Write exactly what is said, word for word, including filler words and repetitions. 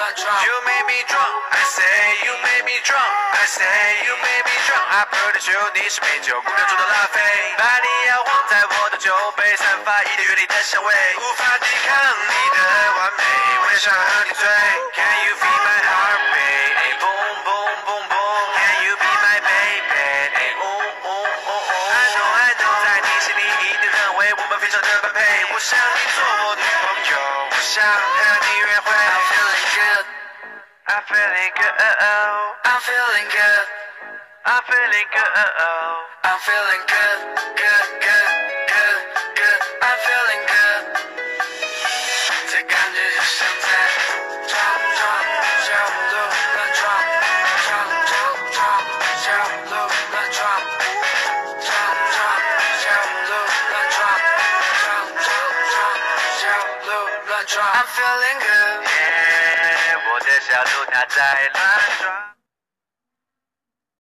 You make me drunk, I say you make me drunk, I say you make me drunk. I produce you， 你是美酒，姑娘中的拉菲，把你摇晃在我的酒杯，散发一点月里的香味，无法抵抗你的完美，我也想和你醉。Can you feel my heartbeat? 哎，boom boom boom boom. Can you be my baby? 哎，oh oh oh oh. I know I know， 在你心里一定认为我们非常的般配，我想你做我女朋友，我想和你约会。I'm feeling good, I'm feeling good, I'm feeling good, I'm feeling good, I'm feeling good, good, good, good, good, I'm feeling good。这感觉就像在撞撞小鹿乱撞，撞撞撞小鹿乱撞，撞撞小鹿乱撞，撞撞撞小鹿乱撞。I'm feeling good， yeah， 我的小鹿它在乱撞。